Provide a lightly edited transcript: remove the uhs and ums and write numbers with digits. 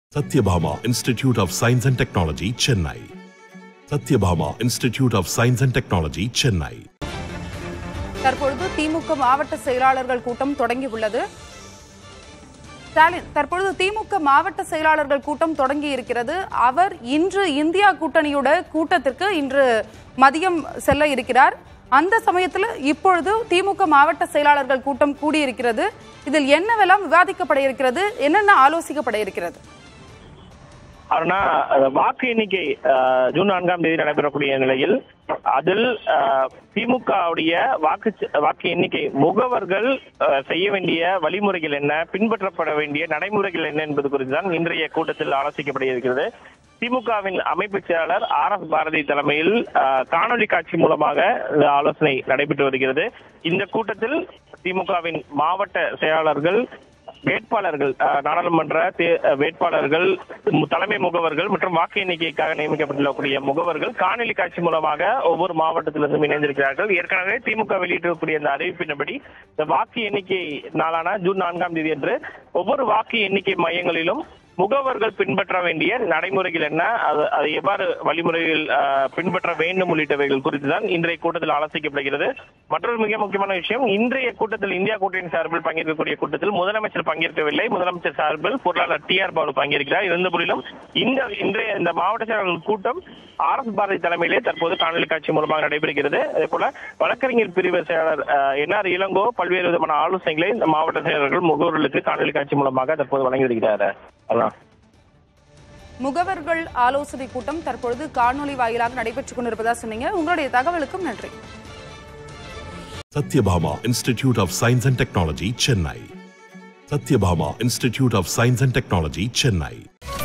Satyabhama Institute of Science and Technology, Chennai. Satyabhama Institute of Science and Technology, Chennai. தற்பொழுது திமுக மாவட்ட செயலாளர்கள் கூட்டம் தொடங்கி உள்ளது. ஸ்டாலின் தற்பொழுது திமுக மாவட்ட செயலாளர்கள் கூட்டம் தொடங்கி இருக்கிறது. அவர் இன்று இந்தியா கூட்டணியோட கூட்டத்திற்கு இன்று மதியம் செல்ல இருக்கிறார். அந்த சமயத்தில் இப்பொழுது திமுக மாவட்ட செயலாளர்கள் கூட்டம் கூடியிருக்கிறது. இதில் என்னவெல்லாம் விவாதிக்கப்பட இருக்கிறது, என்னென்ன ஆலோசிக்கப்பட இருக்கிறது? அருணா, வாக்கு எண்ணிக்கை ஜூன் 4ஆம் தேதி நடைபெறக்கூடிய நிலையில் அதில் திமுகவுடைய வாக்கு எண்ணிக்கை முகவர்கள் செய்ய வேண்டிய வழிமுறைகள் என்ன, பின்பற்றப்பட வேண்டிய நடைமுறைகள் என்ன என்பது குறித்து தான் இன்றைய கூட்டத்தில் ஆலோசிக்கப்பட இருக்கிறது. திமுகவின் அமைப்பு செயலாளர் RS பாரதி தலைமையில் காணொலி காட்சி மூலமாக ஆலோசனை நடைபெற்று வருகிறது. இந்த கூட்டத்தில் திமுகவின் மாவட்ட செயலாளர்கள், வேட்பாளர்கள், நாடாளுமன்ற வேட்பாளர்கள், தலைமை முகவர்கள் மற்றும் வாக்கு எண்ணிக்கைக்காக நியமிக்கப்பட்டுள்ள முகவர்கள் காணொலி காட்சி மூலமாக ஒவ்வொரு மாவட்டத்திலிருந்தும் இணைந்திருக்கிறார்கள். ஏற்கனவே திமுக வெளியிட்டிருக்கக்கூடிய இந்த அறிவிப்பின்படி இந்த வாக்கு எண்ணிக்கை நாளான ஜூன் 4ஆம் தேதி அன்று ஒவ்வொரு வாக்கு எண்ணிக்கை மையங்களிலும் முகவர்கள் பின்பற்ற வேண்டிய நடைமுறைகள் என்ன, அதை எவ்வாறு வழிமுறைகள் பின்பற்ற வேண்டும் உள்ளிட்டவைகள் குறித்துதான் இன்றைய கூட்டத்தில் ஆலோசிக்கப்படுகிறது. மற்றொரு மிக முக்கியமான விஷயம், இன்றைய கூட்டத்தில் இந்தியா கூட்டணி சார்பில் பங்கேற்கக்கூடிய கூட்டத்தில் முதலமைச்சர் பங்கேற்கவில்லை. முதலமைச்சர் சார்பில் பொருளாளர் TR பாலு பங்கேற்கிறார். இருந்தபோதிலும் இந்த மாவட்ட செயலாளர்கள் கூட்டம் RS பாரதி தலைமையிலே தற்போது காணொலி காட்சி மூலமாக நடைபெறுகிறது. அதே போல வழக்கறிஞர் பிரிவு செயலாளர் NR இளங்கோ பல்வேறு விதமான ஆலோசனைகளை இந்த மாவட்ட செயலாளர்கள் முகவர்களுக்கு காணொலி காட்சி மூலமாக தற்போது வழங்கி வருகிறார். முகவர்கள் ஆலோசனை கூட்டம் தற்பொழுது காணொலி வாயிலாக நடைபெற்றுக் கொண்டிருப்பதா சொன்னீங்க. உங்களுடைய தகவலுக்கும் நன்றி. Satyabhama Institute of Science and Technology, Chennai. Satyabhama Institute of Science and Technology, Chennai.